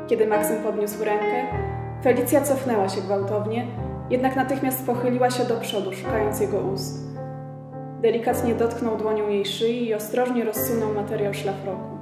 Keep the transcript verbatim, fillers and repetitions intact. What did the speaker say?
Kiedy Maksym podniósł rękę, Felicja cofnęła się gwałtownie, jednak natychmiast pochyliła się do przodu, szukając jego ust. Delikatnie dotknął dłonią jej szyi i ostrożnie rozsunął materiał szlafroku.